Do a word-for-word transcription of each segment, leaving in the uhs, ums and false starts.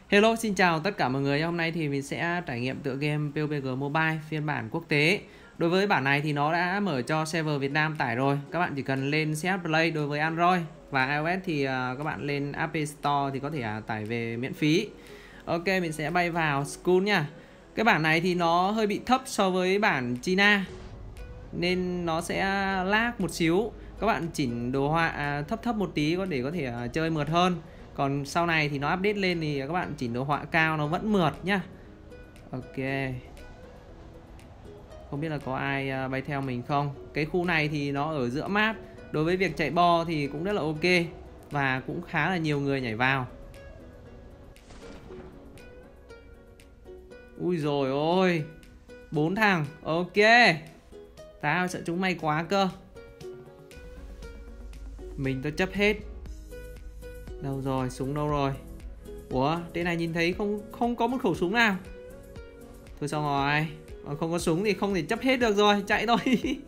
Hello, xin chào tất cả mọi người. Hôm nay thì mình sẽ trải nghiệm tựa game pê u bê giê Mobile phiên bản quốc tế. Đối với bản này thì nó đã mở cho server Việt Nam tải rồi. Các bạn chỉ cần lên xê hát Play đối với Android và iOS thì các bạn lên App Store thì có thể tải về miễn phí. Ok, mình sẽ bay vào School nha. Cái bản này thì nó hơi bị thấp so với bản China nên nó sẽ lag một xíu. Các bạn chỉnh đồ họa thấp thấp một tí để có thể chơi mượt hơn. Còn sau này thì nó update lên thì các bạn chỉnh đồ họa cao nó vẫn mượt nhá. Ok. Không biết là có ai bay theo mình không. Cái khu này thì nó ở giữa map. Đối với việc chạy bo thì cũng rất là ok. Và cũng khá là nhiều người nhảy vào. Ui rồi ôi, bốn thằng. Ok. Tao sợ chúng mày quá cơ. Mình tôi chấp hết. Đâu rồi, súng đâu rồi? Ủa, trên này nhìn thấy không không có một khẩu súng nào. Thôi xong rồi, không có súng thì không thể chấp hết được rồi, chạy thôi.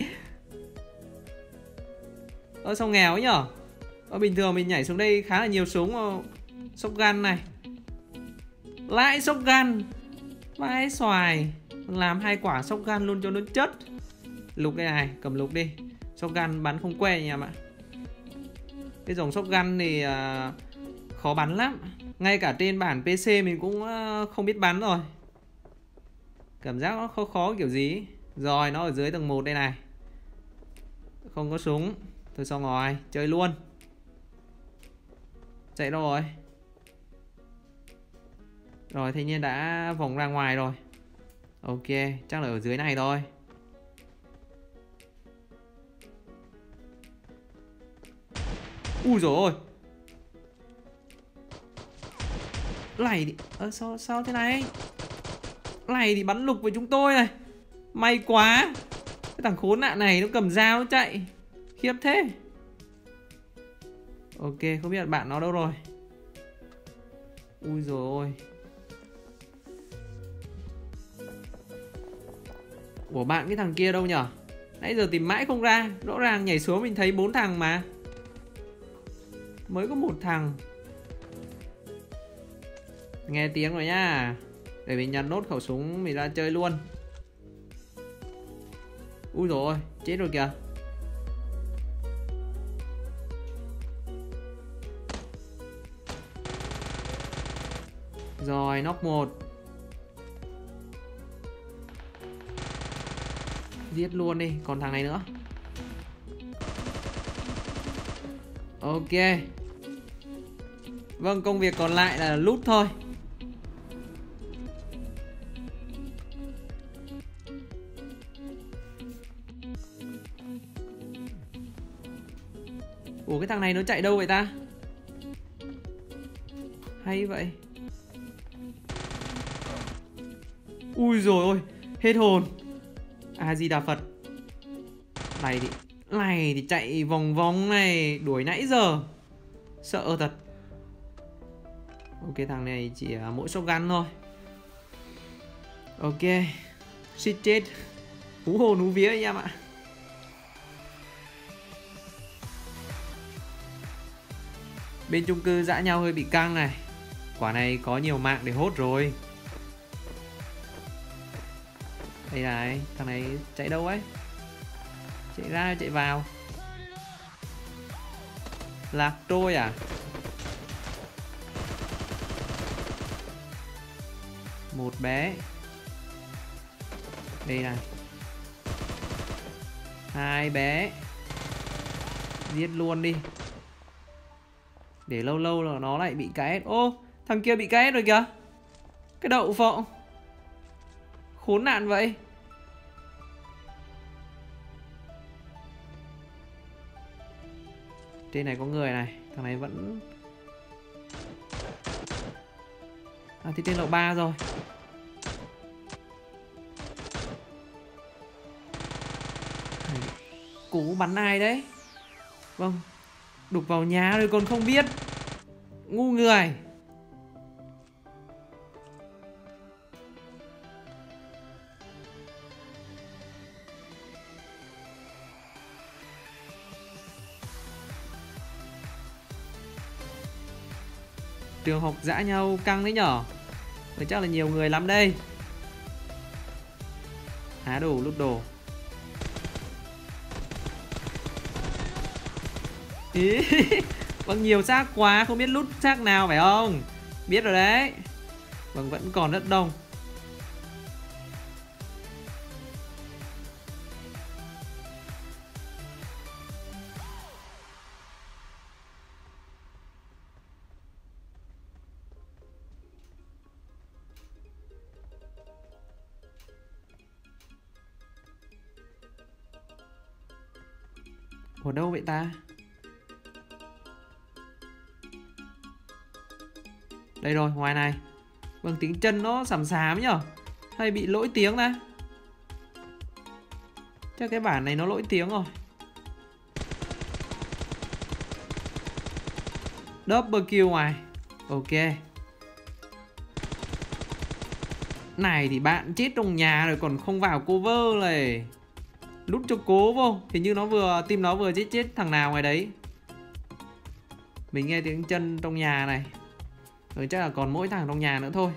Ơ sao nghèo ấy nhở? Ở bình thường mình nhảy xuống đây khá là nhiều súng. Shotgun này. Lại shotgun. Vãi xoài. Làm hai quả shotgun luôn cho nó chất. Lục đây này, cầm lục đi. Shotgun bắn không que nha em ạ. Cái dòng shotgun thì uh, khó bắn lắm. Ngay cả trên bản pê xê mình cũng uh, không biết bắn rồi. Cảm giác nó khó khó kiểu gì. Rồi nó ở dưới tầng một đây này. Không có súng. Thôi xong rồi, chơi luôn. Chạy đâu rồi? Rồi thanh niên đã vòng ra ngoài rồi. Ok, chắc là ở dưới này thôi. Ui dồi ôi. Này thì... Ơ sao, sao thế này? Này thì bắn lục với chúng tôi này. May quá. Cái thằng khốn nạn này nó cầm dao nó chạy. Khiếp thế. Ok, không biết là bạn nó đâu rồi. Ui dồi ôi. Ủa bạn cái thằng kia đâu nhở? Nãy giờ tìm mãi không ra. Rõ ràng nhảy xuống mình thấy bốn thằng mà. Mới có một thằng. Nghe tiếng rồi nhá. Để mình nhặt nốt khẩu súng mình ra chơi luôn. Úi dồi ôi, chết rồi kìa. Rồi, knock một. Giết luôn đi, còn thằng này nữa. Ok. Vâng, công việc còn lại là loot thôi. Ủa cái thằng này nó chạy đâu vậy ta? Hay vậy. Ui dồi ôi, hết hồn. A Di Đà Phật. Này thì này thì chạy vòng vòng này, đuổi nãy giờ. Sợ thật. Ok, thằng này chỉ mỗi shotgun thôi. Ok. Shit chết. Hú hồn hú vía anh em ạ. Bên chung cư dã nhau hơi bị căng này. Quả này có nhiều mạng để hốt rồi. Đây này, thằng này chạy đâu ấy? Chạy ra chạy vào. Lạc trôi à? Một bé. Đây này. Hai bé. Giết luôn đi. Để lâu lâu là nó lại bị ca ét. Ô, thằng kia bị ca ét rồi kìa. Cái đậu phộng. Khốn nạn vậy. Trên này có người này. Thằng này vẫn... À thì trên lầu ba rồi. Cú bắn ai đấy? Vâng, đục vào nhà rồi còn không biết. Ngu người. Trường học dã nhau căng đấy nhở. Vậy chắc là nhiều người lắm đây. Há đồ lút đồ. Ý. Vâng, nhiều xác quá, không biết lút xác nào phải không? Biết rồi đấy. Vâng, vẫn còn rất đông. Ở đâu vậy ta? Đây rồi, ngoài này. Vâng, tiếng chân nó xàm xàm nhở. Hay bị lỗi tiếng ta? Chắc cái bản này nó lỗi tiếng rồi. Double kill ngoài. Ok. Này thì bạn chết trong nhà rồi còn không vào cover này. Lút cho cố vô. Hình như nó vừa, team nó vừa giết chết thằng nào ngoài đấy. Mình nghe tiếng chân trong nhà này. Rồi chắc là còn mỗi thằng trong nhà nữa thôi.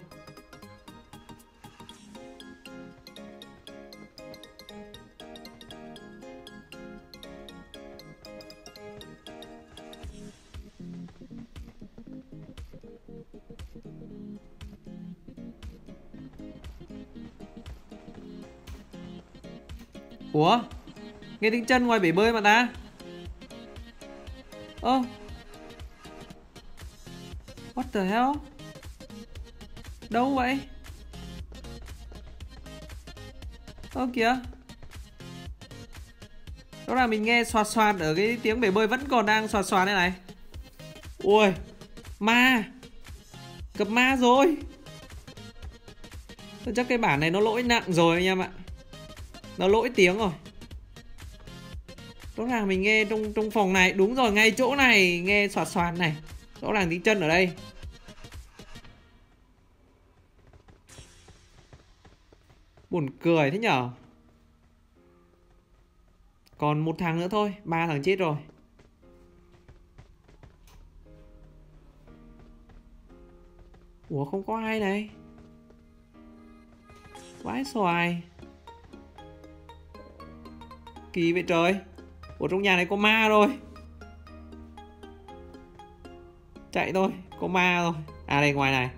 Ủa? Nghe tiếng chân ngoài bể bơi mà ta. Ơ, what the hell? Đâu vậy? Ơ kìa. Đó là mình nghe xoạt xoạt ở cái tiếng bể bơi vẫn còn đang xoạt xoạt này này. Ui, ma. Gặp ma rồi. Chắc cái bản này nó lỗi nặng rồi anh em ạ. Nó lỗi tiếng rồi. Rõ ràng mình nghe trong trong phòng này. Đúng rồi, ngay chỗ này nghe xoạt xoạt này. Rõ ràng tiếng chân ở đây. Buồn cười thế nhở. Còn một thằng nữa thôi. Ba thằng chết rồi. Ủa không có ai này. Vãi xoài. Kỳ vậy trời. Ủa trong nhà này có ma rồi. Chạy thôi. Có ma rồi. À đây ngoài này.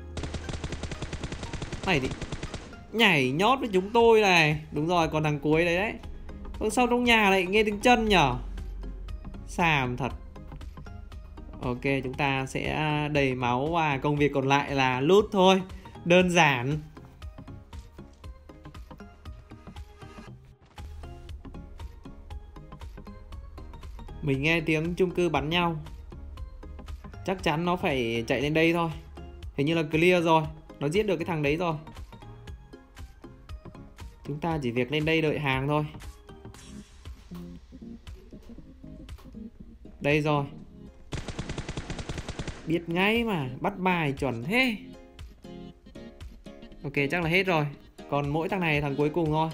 Này thì nhảy nhót với chúng tôi này. Đúng rồi, còn thằng cuối đấy đấy. Ủa sao trong nhà lại nghe tiếng chân nhở. Xàm thật. Ok, chúng ta sẽ đầy máu và công việc còn lại là loot thôi. Đơn giản. Mình nghe tiếng chung cư bắn nhau. Chắc chắn nó phải chạy lên đây thôi. Hình như là clear rồi. Nó giết được cái thằng đấy rồi. Chúng ta chỉ việc lên đây đợi hàng thôi. Đây rồi. Biết ngay mà. Bắt bài chuẩn thế. Ok, chắc là hết rồi. Còn mỗi thằng này thằng cuối cùng thôi.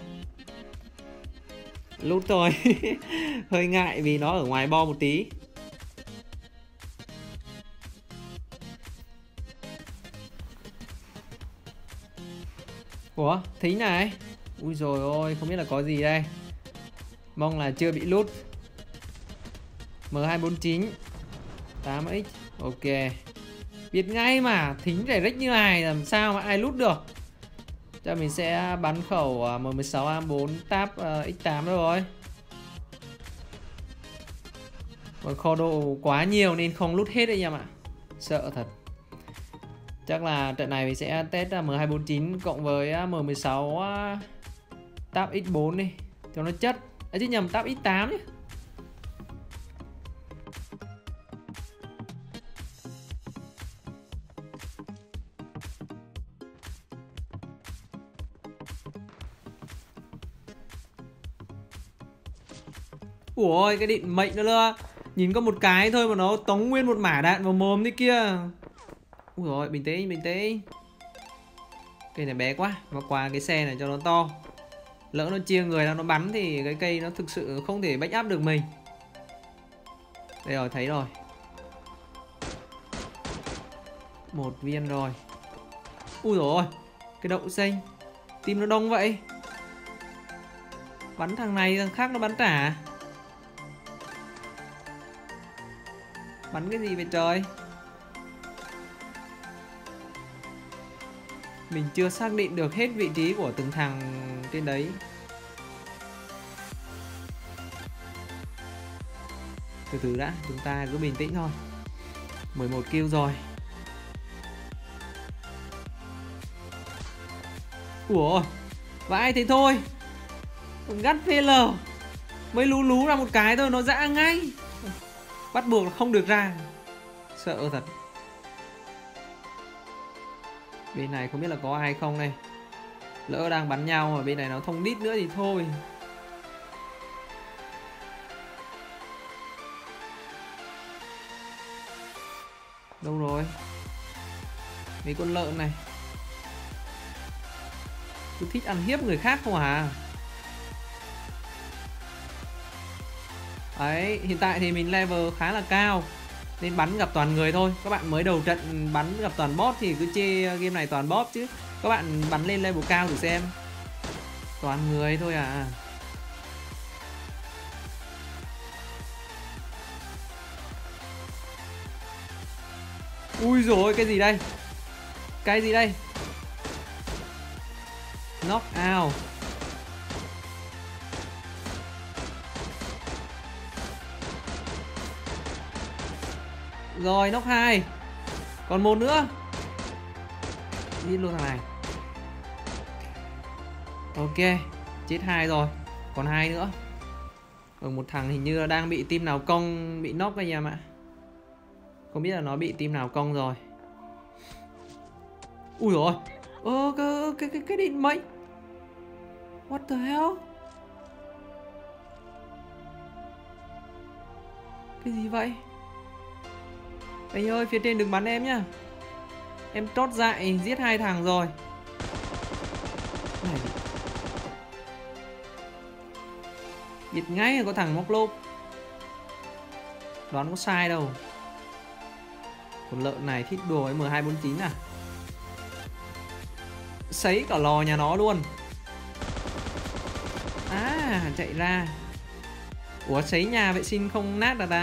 Lút rồi. Hơi ngại vì nó ở ngoài bo một tí. Ủa, thính này. Ui dồi ôi, không biết là có gì đây. Mong là chưa bị lút. M hai bốn chín tám x. Ok. Biết ngay mà. Thính rẻ rách như này làm sao mà ai lút được. Cho mình sẽ bắn khẩu M mười sáu A bốn Tab X tám rồi. Còn kho đồ quá nhiều nên không lút hết anh em ạ. Sợ thật. Chắc là trận này mình sẽ test M hai bốn chín cộng với M mười sáu Tab X bốn đi cho nó chất. À chứ nhầm, Tab X tám nhé. Ủa cái định mệnh nữa nữa. Nhìn có một cái thôi mà nó tống nguyên một mả đạn vào mồm thế kia. Ui rồi, bình tĩnh, bình tĩnh. Cây này bé quá. Và qua cái xe này cho nó to. Lỡ nó chia người ra nó bắn thì cái cây nó thực sự không thể back up được mình. Đây rồi, thấy rồi. Một viên rồi. Ui dồi ôi, cái đậu xanh. Team nó đông vậy. Bắn thằng này thằng khác nó bắn trả. Bắn cái gì vậy trời? Mình chưa xác định được hết vị trí của từng thằng trên đấy. Từ từ đã, chúng ta cứ bình tĩnh thôi. mười một kill rồi. Ủa, vãi thế thôi. Gắt phê lờ. Mới lú lú ra một cái thôi nó dã ngay. Bắt buộc là không được ra. Sợ thật. Bên này không biết là có ai không này. Lỡ đang bắn nhau mà bên này nó thông đít nữa thì thôi. Đâu rồi? Mấy con lợn này cứ thích ăn hiếp người khác không à? Đấy, hiện tại thì mình level khá là cao nên bắn gặp toàn người thôi. Các bạn mới đầu trận bắn gặp toàn bot thì cứ chê game này toàn bot chứ. Các bạn bắn lên level cao thử xem. Toàn người thôi à. Ui dồi, cái gì đây? Cái gì đây? Knock out. Rồi, knock hai. Còn một nữa. Giết luôn thằng này. Ok, chết hai rồi. Còn hai nữa. Còn một thằng hình như là đang bị team nào công bị knock anh em ạ. Không biết là nó bị team nào công rồi. Ui dồi ôi. Ơ cái cái cái cái định mệnh. What the hell? Cái gì vậy? Anh ơi, phía trên đừng bắn em nhá. Em trót dại giết hai thằng rồi. Này. Biết ngay là có thằng móc lốp. Đoán có sai đâu. Con lợn này thích đùa với M hai bốn chín à? Sấy cả lò nhà nó luôn. À, chạy ra. Ủa, sấy nhà vệ sinh không nát à ta?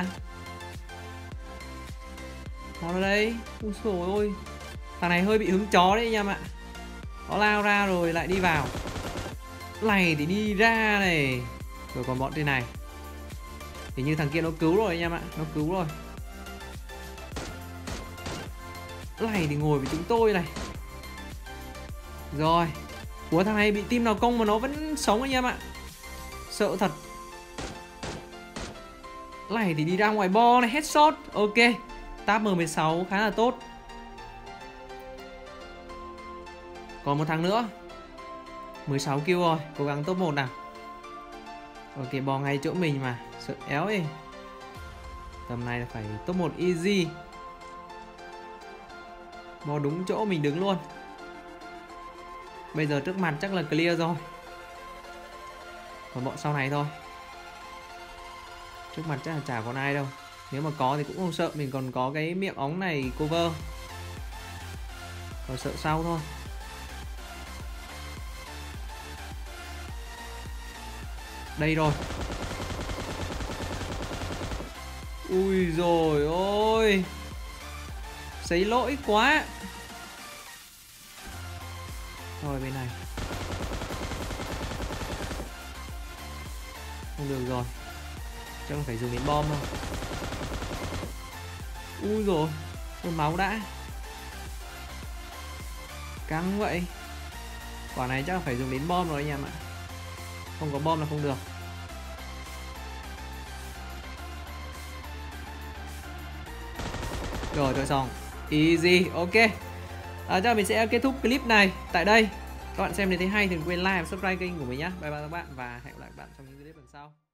Nó ở đây. Ui dồi ôi. Thằng này hơi bị hứng chó đấy anh em ạ. Nó lao ra rồi lại đi vào. Này thì đi ra này. Rồi còn bọn trên này. Thì như thằng kia nó cứu rồi anh em ạ. Nó cứu rồi. Này thì ngồi với chúng tôi này. Rồi. Ủa, thằng này bị team nào công mà nó vẫn sống anh em ạ. Sợ thật. Này thì đi ra ngoài bo này. Headshot. Ok. Tab M mười sáu khá là tốt. Còn một thằng nữa. mười sáu kill rồi. Cố gắng top một nào. Ok, bò ngay chỗ mình mà. Sợ éo ấy. Tầm này là phải top một easy. Bò đúng chỗ mình đứng luôn. Bây giờ trước mặt chắc là clear rồi. Còn bọn sau này thôi. Trước mặt chắc là chả còn ai đâu. Nếu mà có thì cũng không sợ. Mình còn có cái miệng ống này cover. Còn sợ sau thôi. Đây rồi. Ui rồi ôi. Sấy lỗi quá. Rồi bên này. Không được rồi. Chắc là phải dùng đến bom thôi. Ui rồi. Ôi máu đã. Căng vậy. Quả này chắc là phải dùng đến bom rồi anh em ạ. Không có bom là không được. Rồi rồi xong. Easy. Ok. À, chắc là mình sẽ kết thúc clip này tại đây. Các bạn xem nếu thấy hay thì đừng quên like và subscribe kênh của mình nhé. Bye bye các bạn và hẹn gặp lại các bạn trong những clip lần sau.